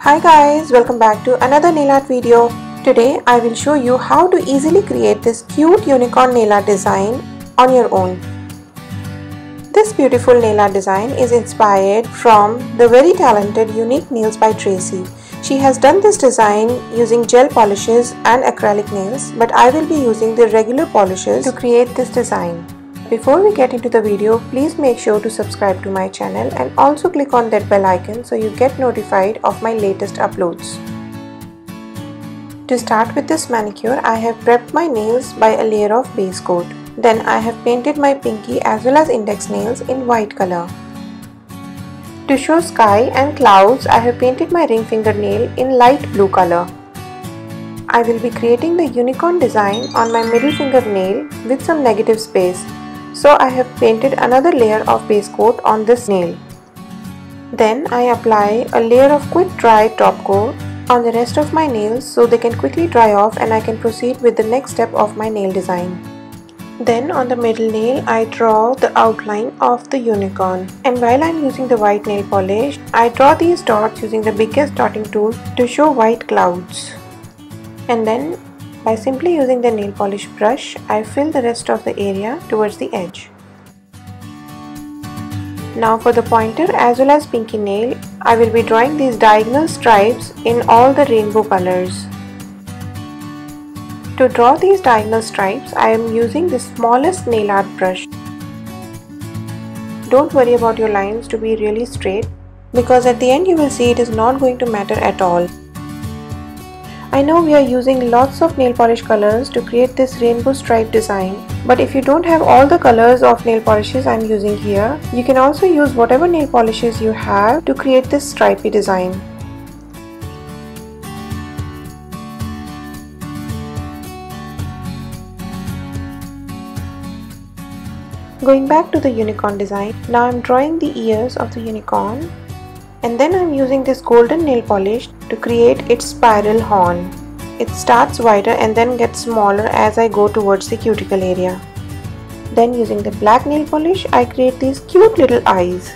Hi guys, welcome back to another nail art video. Today I will show you how to easily create this cute unicorn nail art design on your own. This beautiful nail art design is inspired from the very talented Unique Nails by Tracey. She has done this design using gel polishes and acrylic nails, but I will be using the regular polishes to create this design. Before we get into the video, please make sure to subscribe to my channel and also click on that bell icon so you get notified of my latest uploads. To start with this manicure, I have prepped my nails by a layer of base coat. Then I have painted my pinky as well as index nails in white color. To show sky and clouds, I have painted my ring finger nail in light blue color. I will be creating the unicorn design on my middle finger nail with some negative space. So I have painted another layer of base coat on this nail. Then I apply a layer of quick dry top coat on the rest of my nails so they can quickly dry off and I can proceed with the next step of my nail design. Then on the middle nail I draw the outline of the unicorn, and while I am using the white nail polish, I draw these dots using the biggest dotting tool to show white clouds. And then by simply using the nail polish brush, I fill the rest of the area towards the edge. Now for the pointer as well as pinky nail, I will be drawing these diagonal stripes in all the rainbow colors. To draw these diagonal stripes, I am using the smallest nail art brush. Don't worry about your lines to be really straight, because at the end you will see it is not going to matter at all. I know we are using lots of nail polish colors to create this rainbow stripe design, but if you don't have all the colors of nail polishes I am using here, you can also use whatever nail polishes you have to create this stripy design. Going back to the unicorn design, now I am drawing the ears of the unicorn. And then I am using this golden nail polish to create its spiral horn. It starts wider and then gets smaller as I go towards the cuticle area. Then using the black nail polish, I create these cute little eyes.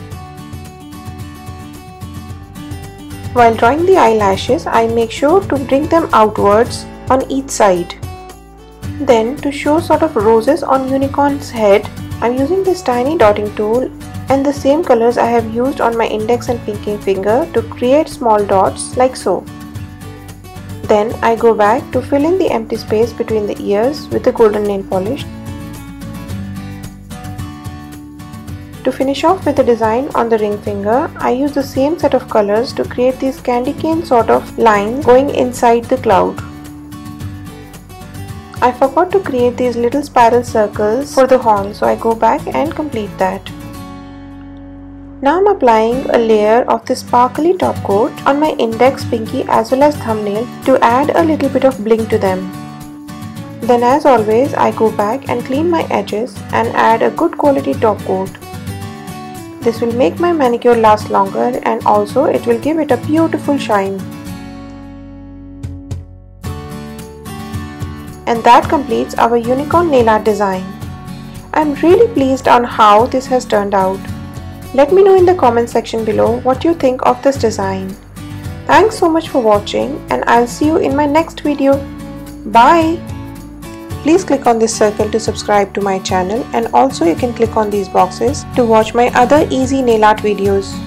While drawing the eyelashes, I make sure to bring them outwards on each side. Then to show sort of roses on unicorn's head, I am using this tiny dotting tool and the same colors I have used on my index and pinky finger to create small dots like so. Then I go back to fill in the empty space between the ears with the golden nail polish. To finish off with the design on the ring finger, I use the same set of colors to create these candy cane sort of lines going inside the cloud. I forgot to create these little spiral circles for the horn, so I go back and complete that. Now I am applying a layer of this sparkly top coat on my index, pinky as well as thumbnail to add a little bit of bling to them. Then as always I go back and clean my edges and add a good quality top coat. This will make my manicure last longer and also it will give it a beautiful shine. And that completes our unicorn nail art design. I am really pleased on how this has turned out. Let me know in the comment section below what you think of this design. Thanks so much for watching and I'll see you in my next video. Bye! Please click on this circle to subscribe to my channel, and also you can click on these boxes to watch my other easy nail art videos.